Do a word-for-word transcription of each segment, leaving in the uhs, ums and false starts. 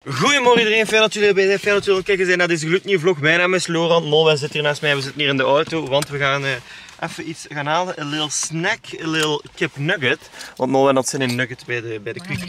Goedemorgen iedereen, fijn dat jullie erbij zijn, fijn dat jullie kijken zijn naar deze gloednieuwe vlog. Mijn naam is Laurent, Nolwenn zit hier naast mij, we zitten hier in de auto, want we gaan uh, even iets gaan halen. Een little snack, een little kip nugget. Want Nolwenn had zin in nugget bij de, bij de Quick.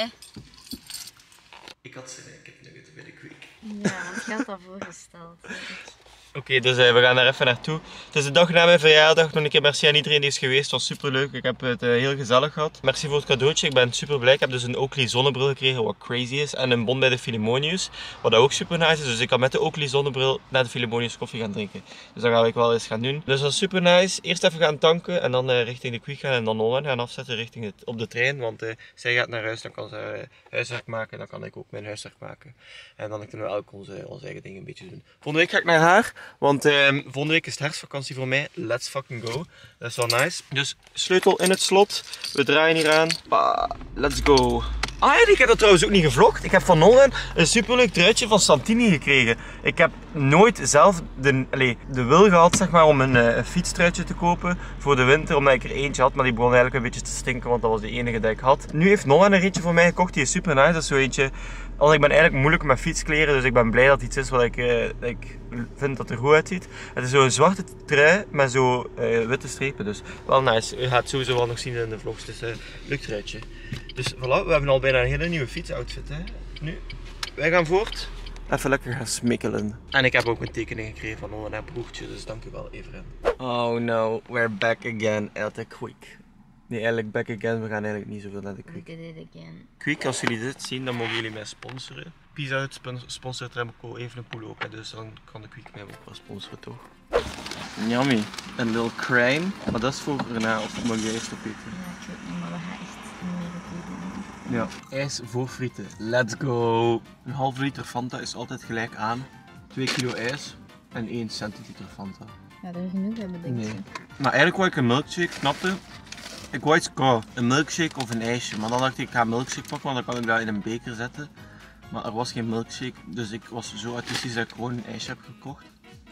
Ik had zin in kip nugget bij de Quick. Ja, want je had dat voorgesteld. Oké, okay, dus uh, we gaan daar even naartoe. Het is de dag na mijn verjaardag. Nog een keer merci aan iedereen die is geweest. Het was super leuk. Ik heb het uh, heel gezellig gehad. Merci voor het cadeautje. Ik ben super blij. Ik heb dus een Oakley zonnebril gekregen, wat crazy is. En een bon bij de Philharmonius, wat ook super nice is. Dus ik kan met de Oakley zonnebril naar de Philharmonius koffie gaan drinken. Dus dat ga ik wel eens gaan doen. Dus dat is super nice. Eerst even gaan tanken en dan uh, richting de Quick gaan. En dan Nolwenn gaan afzetten richting het, op de trein. Want uh, zij gaat naar huis, dan kan ze uh, huiswerk maken. Dan kan ik ook mijn huiswerk maken. En dan kunnen we elk onze, onze eigen dingen een beetje doen. Volgende week ga ik naar haar. Want uh, volgende week is het herfstvakantie voor mij. Let's fucking go. Dat is wel nice. Dus sleutel in het slot. We draaien hier aan. Bah, let's go. Ah ja, ik heb dat trouwens ook niet gevlogd. Ik heb van Nolwenn een superleuk truitje van Santini gekregen. Ik heb nooit zelf de, allez, de wil gehad zeg maar, om een, een fietstruitje te kopen voor de winter. Omdat ik er eentje had, maar die begon eigenlijk een beetje te stinken. Want dat was de enige die ik had. Nu heeft Nolwenn er eentje voor mij gekocht. Die is super nice. Dat is zo eentje. Want ik ben eigenlijk moeilijk met fietskleren. Dus ik ben blij dat het iets is wat ik, uh, ik vind dat er goed uitziet. Het is zo'n zwarte trui met zo uh, witte strepen. Dus wel nice. U gaat het sowieso wel nog zien in de vlogs. Het is een uh, leuk truitje. Dus voilà, we hebben al bijna een hele nieuwe fietsoutfit. Hè? Nu, wij gaan voort. Even lekker gaan smikkelen. En ik heb ook een tekening gekregen van Nolwenn en broertje, dus dank u wel, Everin. Oh no, we're back again at the Quick. Nee, eigenlijk back again, we gaan eigenlijk niet zoveel naar de Quick. We did it again. Quick, als jullie dit zien, dan mogen jullie mij sponsoren. Pizza Hut sponsort Remco Evenepoel ook, dus dan kan de Quick mij ook wel sponsoren, toch? Yummy. Een little crème, maar dat is voor Rena, of mag je eerst opeten? Ja, ik weet niet, maar we gaan echt meer opeten. Ja, ijs voor frieten. Let's go! Een halve liter Fanta is altijd gelijk aan. twee kilo ijs en één centiliter Fanta. Ja, er genoeg hebben, denk ik. Nee. Maar eigenlijk wou ik een milkshake, snapte? Ik wou iets koud. Een milkshake of een ijsje. Maar dan dacht ik, ik ga een milkshake pakken, want dan kan ik dat in een beker zetten. Maar er was geen milkshake, dus ik was zo autistisch dat ik gewoon een ijsje heb gekocht.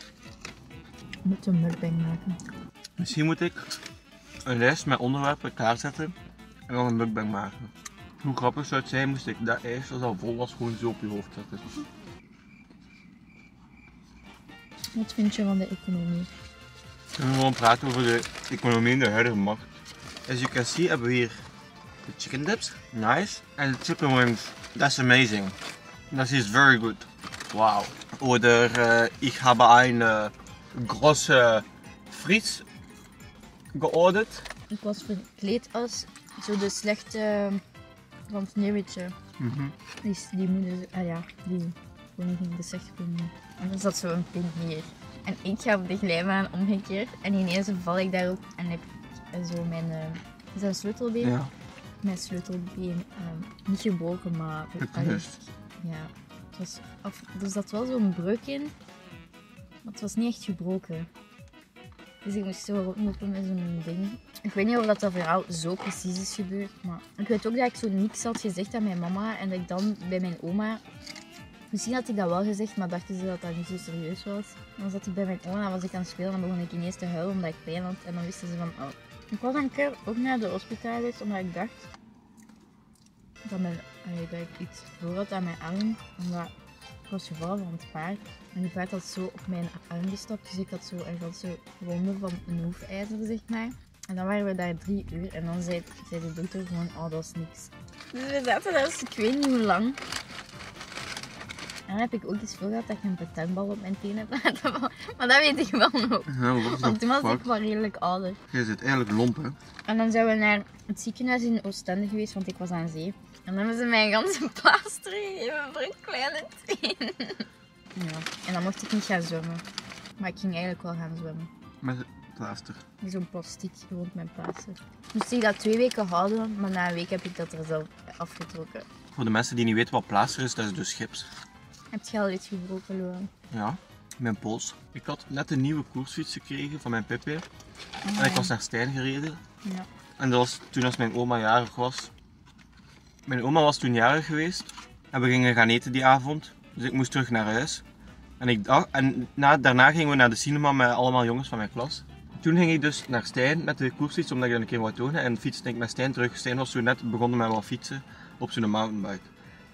We moeten een mukbang maken. Misschien moet ik een lijst met onderwerpen klaarzetten en dan een mukbang maken. Hoe grappig zou het zijn moest ik dat ijs, als dat vol was, gewoon zo op je hoofd zetten. Wat vind je van de economie? We gaan gewoon praten over de economie in de huidige markt. As you can see hebben we hier de chicken dips, nice. En de chicken wings, that's amazing. That is very good. Wow. Oder uh, ich habe eine große Fries georderd. Ik was verkleed als zo de slechte van Sneeuwwitje. Mm-hmm. Die, die moeder, ah ja, die koningin, de slechte koningin. En er zat zo een pink hier. En ik ga op de glijbaan omgekeerd en ineens val ik daarop en heb ik zo mijn, uh, is dat een sleutelbeen? Ja. Mijn sleutelbeen, uh, niet gebroken, maar Gekneusd. Ja, het was af, er zat wel zo'n breuk in, maar het was niet echt gebroken. Dus ik moest zo rondlopen met zo'n ding. Ik weet niet of dat, dat verhaal zo precies is gebeurd, maar ik weet ook dat ik zo niks had gezegd aan mijn mama en dat ik dan bij mijn oma... Misschien had ik dat wel gezegd, maar dachten ze dat dat niet zo serieus was. Dan zat ik bij mijn oma en was ik aan het spelen en dan begon ik ineens te huilen omdat ik pijn had. En dan wisten ze van, oh. Ik was een keer ook naar de hospitalis omdat ik dacht dat, mijn, dat ik iets voor had aan mijn arm. Omdat ik was gevallen van het paard. En die paard had zo op mijn arm gestapt, dus ik had zo een ganse ronde van een hoefijzer, zeg maar. En dan waren we daar drie uur en dan zei, zei de dokter gewoon, oh dat is niks. Dus we zaten daar, dus ik weet niet hoe lang. En dan heb ik ook eens veel gehad dat ik een petankbal op mijn tenen heb laten vallen. Maar dat weet ik wel nog. Ja, want toen was ik wel redelijk ouder. Je zit eigenlijk lomp, hè? En dan zijn we naar het ziekenhuis in Oostende geweest, want ik was aan zee. En dan hebben ze mij een ganse plaaster gegeven voor een kleine teen. Ja, en dan mocht ik niet gaan zwemmen. Maar ik ging eigenlijk wel gaan zwemmen. Met plaaster? Met zo'n plastic rond mijn plaaster. Moest ik dat twee weken houden, maar na een week heb ik dat er zelf afgetrokken. Voor de mensen die niet weten wat plaaster is, dat is dus gips. Heb je al iets gebroken, Loan? Ja, mijn pols. Ik had net een nieuwe koersfiets gekregen van mijn Pepe. Oh, en ik was naar Stijn gereden. Ja. En dat was toen als mijn oma jarig was. Mijn oma was toen jarig geweest. En we gingen gaan eten die avond. Dus ik moest terug naar huis. En, ik dacht, en na, daarna gingen we naar de cinema met allemaal jongens van mijn klas. Toen ging ik dus naar Stijn met de koersfiets, omdat ik dat een keer wou tonen. En fietste ik met Stijn terug. Stijn was zo net begonnen met wat fietsen op zijn mountainbike.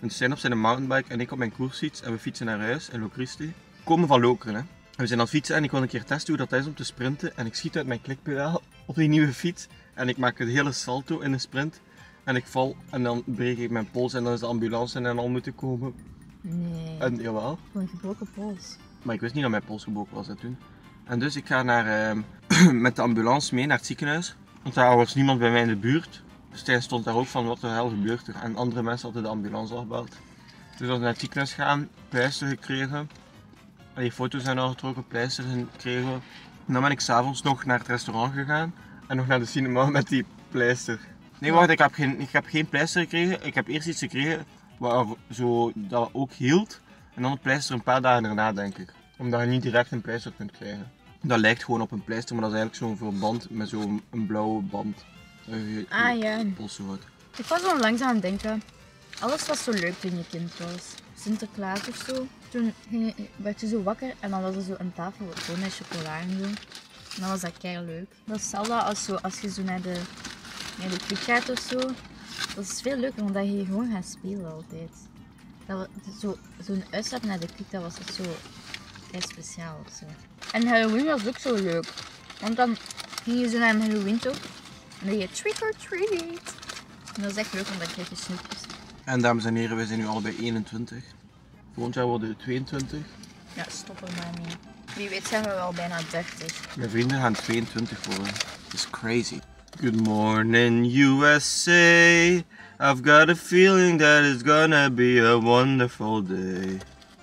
En Stijn op zijn mountainbike en ik op mijn koersfiets en we fietsen naar huis in Locristi. We komen van Lokeren, hè. En we zijn aan het fietsen en ik wil een keer testen hoe dat is om te sprinten. En ik schiet uit mijn klikpedaal op die nieuwe fiets. En ik maak een hele salto in de sprint. En ik val en dan breek ik mijn pols en dan is de ambulance en al moeten komen. Nee. En jawel. Gewoon een gebroken pols. Maar ik wist niet dat mijn pols gebroken was hè, toen. En dus ik ga naar, uh, met de ambulance mee naar het ziekenhuis. Want daar was niemand bij mij in de buurt. Stijn stond daar ook van wat de hel gebeurt er. En andere mensen hadden de ambulance al gebeld. Dus als we naar het ziekenhuis gaan, pleister gekregen. En die foto's zijn al getrokken, pleister gekregen. En dan ben ik s'avonds nog naar het restaurant gegaan. En nog naar de cinema met die pleister. Nee wacht, ik heb geen, ik heb geen pleister gekregen. Ik heb eerst iets gekregen waar zo, dat ook hield. En dan het pleister een paar dagen daarna denk ik. Omdat je niet direct een pleister kunt krijgen. Dat lijkt gewoon op een pleister, maar dat is eigenlijk zo'n verband met zo'n blauwe band. Uh, ah ja. Polswoord. Ik was al langs aan het denken. Alles was zo leuk toen je kind was. Sinterklaas of zo. Toen ging je, werd je zo wakker en dan was er zo een tafel gewoon met chocola en zo. En dan was dat kei leuk. Dat is hetzelfde als, zo, als je zo naar de, naar de kwik gaat of zo. Dat is veel leuker omdat je gewoon gaat spelen altijd. Dat, zo, zo'n uitstap naar de kwik, dat was echt zo kei speciaal of zo. En Halloween was ook zo leuk. Want dan ging je zo naar een Halloween toch. En dan deed je trick or treat. En dat is echt leuk, want dan krijg je snoepjes. En dames en heren, wij zijn nu allebei eenentwintig. Volgend jaar worden we tweeëntwintig. Ja, stop er maar mee. Wie weet zijn we wel bijna dertig. Mijn vrienden gaan tweeëntwintig worden. Het is crazy. Good morning U S A. I've got a feeling that it's gonna be a wonderful day.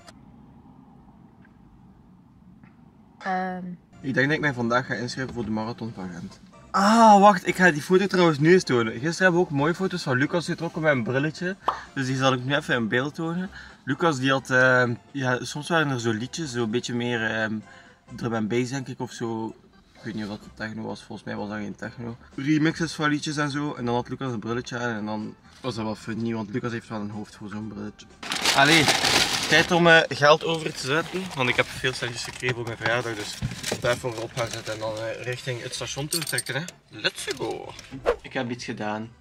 Um. Ik denk dat ik mij vandaag ga inschrijven voor de marathon van Gent. Ah, wacht, ik ga die foto trouwens nu eens tonen. Gisteren hebben we ook mooie foto's van Lucas getrokken met een brilletje. Dus die zal ik nu even in beeld tonen. Lucas die had, uh, ja, soms waren er zo liedjes, zo een beetje meer um, drum and bass denk ik of zo. Ik weet niet of dat techno was, volgens mij was dat geen techno. Remixes van liedjes en zo. En dan had Lucas een brilletje aan en dan was dat wel funny, want Lucas heeft wel een hoofd voor zo'n brilletje. Allee, tijd om uh, geld over te zetten, want ik heb veel centjes gekregen voor mijn verjaardag, dus daarvoor op gaan zetten en dan uh, richting het station te vertrekken. Hè. Let's go! Ik heb iets gedaan.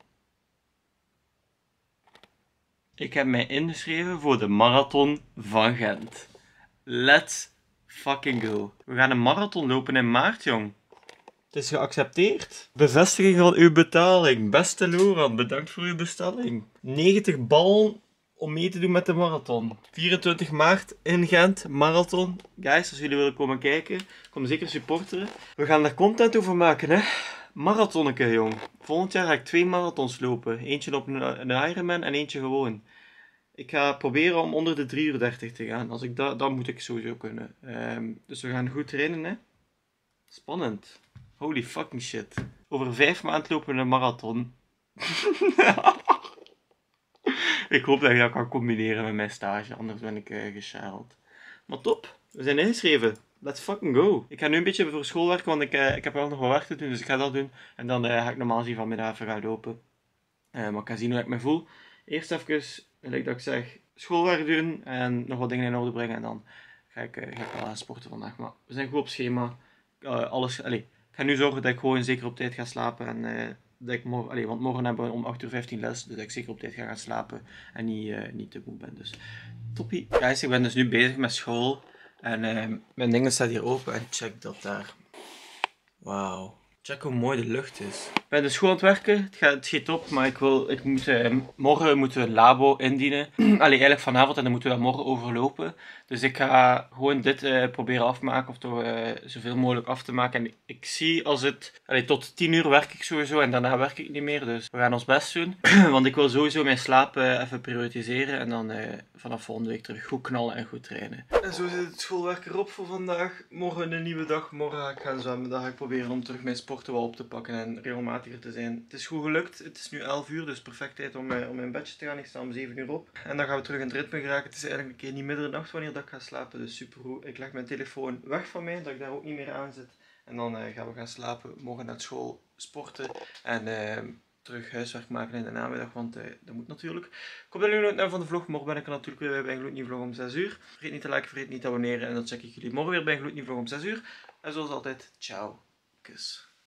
Ik heb mij ingeschreven voor de marathon van Gent. Let's fucking go. We gaan een marathon lopen in maart, jong. Het is geaccepteerd. Bevestiging van uw betaling. Beste Laurent, bedankt voor uw bestelling. negentig ballen om mee te doen met de marathon. vierentwintig maart in Gent, marathon. Guys, als jullie willen komen kijken, kom zeker supporteren. We gaan er content over maken, hè. Marathonneke, jong. Volgend jaar ga ik twee marathons lopen. Eentje op een, een Ironman en eentje gewoon. Ik ga proberen om onder de drie uur dertig te gaan. Als ik dat, dan moet ik sowieso kunnen. Um, dus we gaan goed trainen, hè. Spannend. Holy fucking shit. Over vijf maanden lopen we een marathon. Ik hoop dat ik dat kan combineren met mijn stage, anders ben ik uh, geschaald. Maar top, we zijn ingeschreven. Let's fucking go. Ik ga nu een beetje voor school werken, want ik, uh, ik heb wel nog wat werk te doen, dus ik ga dat doen. En dan uh, ga ik normaal zien vanmiddag even gaan lopen. Uh, maar ik ga zien hoe ik me voel. Eerst even, like dat ik zeg, schoolwerk doen en nog wat dingen in orde brengen. En dan ga ik, uh, ga ik wel aan sporten vandaag. Maar we zijn goed op schema. Uh, alles, allez, ik ga nu zorgen dat ik gewoon zeker op tijd ga slapen. En uh, dat ik morgen, allez, want morgen hebben we om acht uur vijftien les. Dus dat ik zeker op tijd ga gaan slapen. En niet, uh, niet te moe ben. Dus toppie. Guys, ik ben dus nu bezig met school. En uh, mijn dingen staan hier open. En check dat daar. Wauw. Check hoe mooi de lucht is. Ik ben dus goed aan het werken, het, gaat, het schiet op, maar ik wil, ik moet, uh, morgen moeten we een labo indienen. Allee, eigenlijk vanavond en dan moeten we dat morgen overlopen. Dus ik ga gewoon dit uh, proberen afmaken, of toch uh, zoveel mogelijk af te maken. En ik zie als het, allee, tot tien uur werk ik sowieso en daarna werk ik niet meer. Dus we gaan ons best doen. Want ik wil sowieso mijn slaap uh, even prioritiseren en dan uh, vanaf volgende week terug goed knallen en goed trainen. En zo zit het schoolwerk erop voor vandaag. Morgen een nieuwe dag, morgen ga ik gaan zwemmen. Dan ga ik proberen om terug mijn sporten wel op te pakken en regelmatiger te zijn. Het is goed gelukt, het is nu elf uur, dus perfect tijd om, uh, om in bedje te gaan. Ik sta om zeven uur op. En dan gaan we terug in het ritme geraken. Het is eigenlijk een keer niet middernacht wanneer dat ik ga slapen, dus super goed. Ik leg mijn telefoon weg van mij, dat ik daar ook niet meer aan zit. En dan uh, gaan we gaan slapen, morgen naar school sporten en uh, terug huiswerk maken in de namiddag, want uh, dat moet natuurlijk. Ik hoop dat jullie nooit naar van de vlog. Morgen ben ik er natuurlijk weer bij een gloednieuwe vlog om zes uur. Vergeet niet te liken, vergeet niet te abonneren en dan check ik jullie morgen weer bij een gloednieuwe vlog om zes uur. En zoals altijd, ciao, kus.